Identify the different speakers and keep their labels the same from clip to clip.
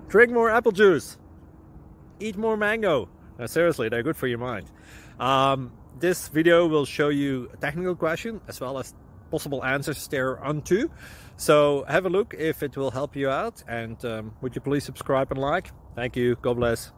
Speaker 1: Drink more apple juice. Eat more mango. No, seriously, they're good for your mind. This video will show you a technical question as well as possible answers thereunto. So have a look if it will help you out, and would you please subscribe and like? Thank you. God bless.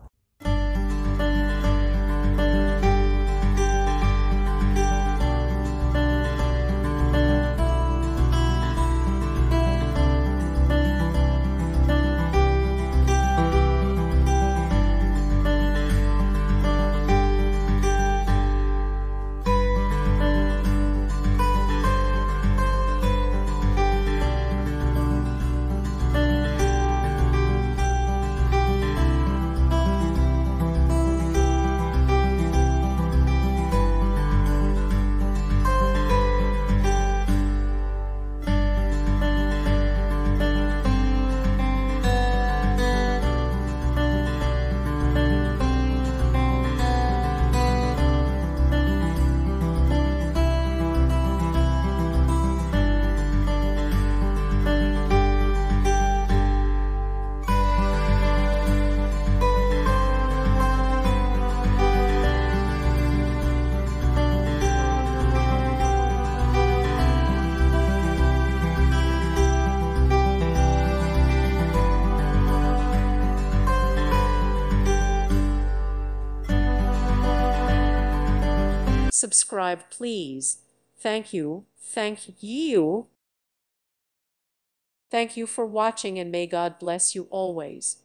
Speaker 2: Subscribe, please. Thank you. Thank you. Thank you for watching, and may God bless you always.